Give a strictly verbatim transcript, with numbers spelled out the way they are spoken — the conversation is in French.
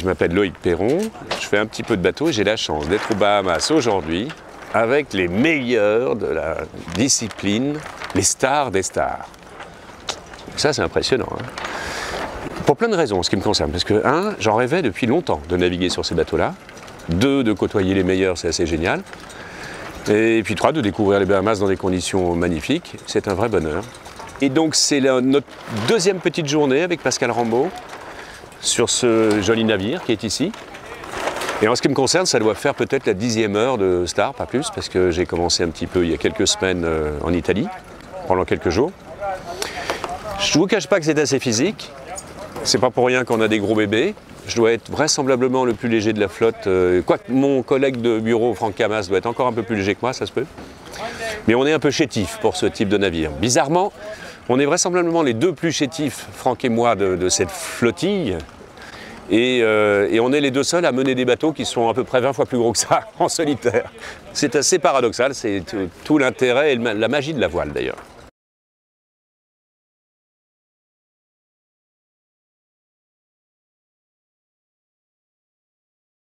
je m'appelle Loïc Perron, je fais un petit peu de bateau et j'ai la chance d'être aux Bahamas aujourd'hui avec les meilleurs de la discipline, les stars des stars. Ça, c'est impressionnant. Hein. Pour plein de raisons, en ce qui me concerne. Parce que, un, j'en rêvais depuis longtemps de naviguer sur ces bateaux-là. Deux, de côtoyer les meilleurs, c'est assez génial. Et puis trois, de découvrir les Bahamas dans des conditions magnifiques. C'est un vrai bonheur. Et donc, c'est notre deuxième petite journée avec Pascal Rambaud sur ce joli navire qui est ici. Et en ce qui me concerne, ça doit faire peut-être la dixième heure de Star, pas plus, parce que j'ai commencé un petit peu il y a quelques semaines euh, en Italie, pendant quelques jours. Je ne vous cache pas que c'est assez physique. C'est pas pour rien qu'on a des gros bébés. Je dois être vraisemblablement le plus léger de la flotte, euh, quoique mon collègue de bureau, Franck Camas, doit être encore un peu plus léger que moi, ça se peut. Mais on est un peu chétif pour ce type de navire. Bizarrement, on est vraisemblablement les deux plus chétifs, Franck et moi, de, de cette flottille. Et, euh, et on est les deux seuls à mener des bateaux qui sont à peu près vingt fois plus gros que ça, en solitaire. C'est assez paradoxal, c'est tout l'intérêt et la magie de la voile d'ailleurs.